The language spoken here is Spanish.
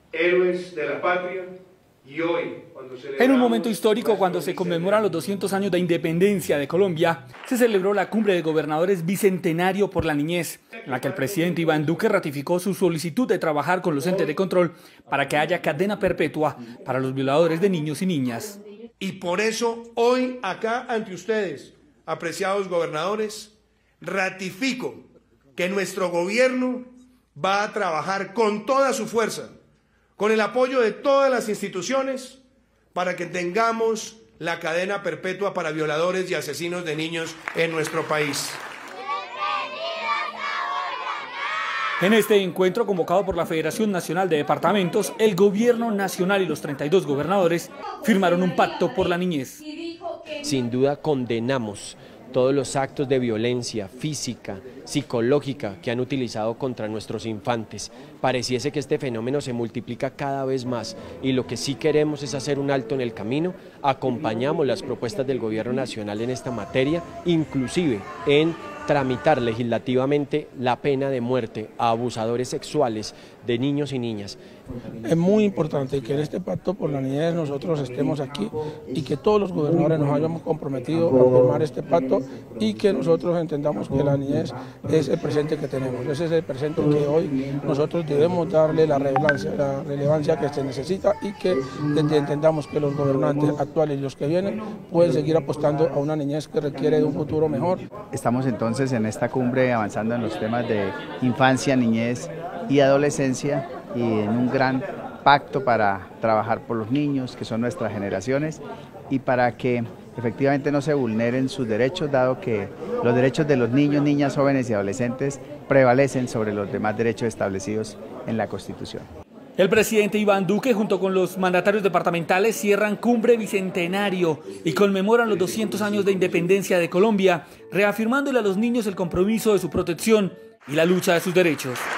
héroes de la patria. Y hoy, en un momento histórico, cuando se conmemoran los 200 años de independencia de Colombia, se celebró la Cumbre de Gobernadores Bicentenario por la Niñez, en la que el presidente Iván Duque ratificó su solicitud de trabajar con los entes de control para que haya cadena perpetua para los violadores de niños y niñas. Y por eso hoy acá ante ustedes, apreciados gobernadores, ratifico que nuestro gobierno va a trabajar con toda su fuerza, con el apoyo de todas las instituciones, para que tengamos la cadena perpetua para violadores y asesinos de niños en nuestro país. En este encuentro convocado por la Federación Nacional de Departamentos, el Gobierno Nacional y los 32 gobernadores firmaron un pacto por la niñez. Sin duda condenamos todos los actos de violencia física, psicológica que han utilizado contra nuestros infantes. Pareciese que este fenómeno se multiplica cada vez más y lo que sí queremos es hacer un alto en el camino. Acompañamos las propuestas del Gobierno Nacional en esta materia, inclusive en tramitar legislativamente la pena de muerte a abusadores sexuales de niños y niñas. Es muy importante que en este pacto por la niñez nosotros estemos aquí y que todos los gobernadores nos hayamos comprometido a firmar este pacto y que nosotros entendamos que la niñez es el presente que tenemos, ese es el presente que hoy nosotros debemos darle la relevancia que se necesita y que entendamos que los gobernantes actuales y los que vienen pueden seguir apostando a una niñez que requiere de un futuro mejor. Estamos entonces en esta cumbre avanzando en los temas de infancia, niñez y adolescencia y en un gran pacto para trabajar por los niños, que son nuestras generaciones, y para que efectivamente no se vulneren sus derechos, dado que los derechos de los niños, niñas, jóvenes y adolescentes prevalecen sobre los demás derechos establecidos en la Constitución. El presidente Iván Duque junto con los mandatarios departamentales cierran Cumbre Bicentenario y conmemoran los 200 años de independencia de Colombia, reafirmándole a los niños el compromiso de su protección y la lucha de sus derechos.